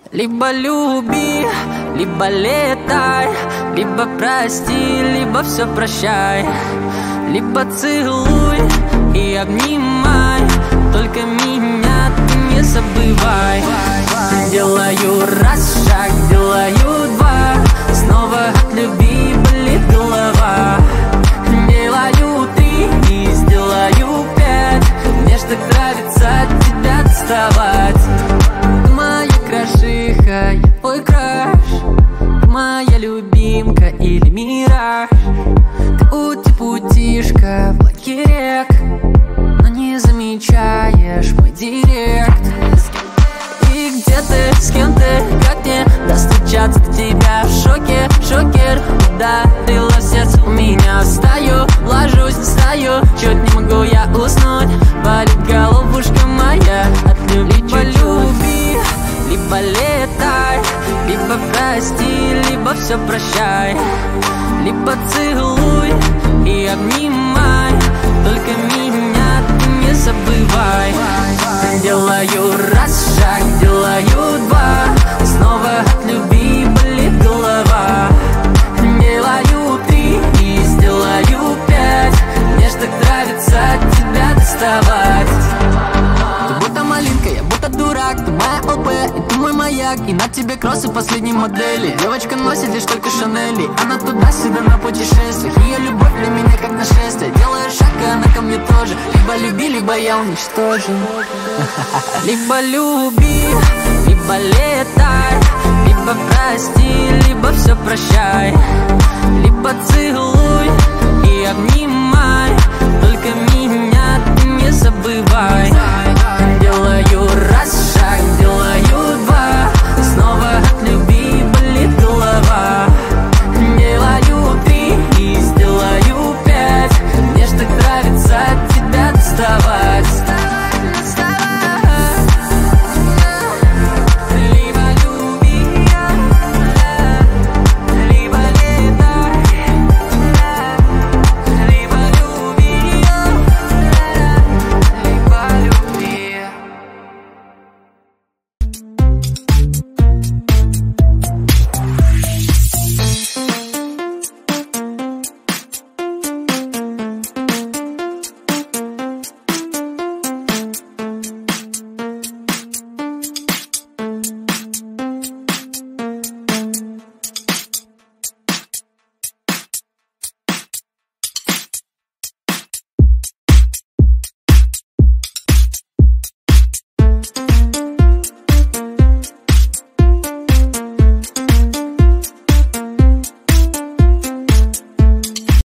Либо люби, либо летай, либо прости, либо все прощай. Либо целуй и обнимай, только меня ты не забывай. Делаю раз шаг, делаю два, снова от любви болит голова. Делаю три и сделаю пять, мне ж так нравится от тебя доставать. Ты моя крошиха, я твой краш, ты моя любимка или мираж. Ты ути-путишка в блоке рек, но не замечаешь мой директ. И где ты, с кем ты, как мне достучаться до тебя? В шоке, шокер, ударила сердце у меня. Встаю, ложусь, встаю, чуть не могу я уснуть. Болит головушка моя от любви. Либо люби, либо летай, либо прости, либо все прощай. Либо целуй и обнимай, только меня ты не забывай. Делаю раз шаг, делаю два, снова от любви болит голова. Делаю три и сделаю пять, мне ж так нравится от тебя доставать. Ты будто малинка, я будто дурак, ты моя ОП, и ты мой маяк. И на тебе кроссы последней модели. Девочка носит лишь только Шанели, она туда-сюда на путешествиях. Ее любовь для меня как нашествие. Делаю шаг, и она ко мне тоже. Либо люби, либо я уничтожу. Либо люби, либо летай, либо прости, либо все прощай. Либо целуй и обнимай, только меня ты не забывай.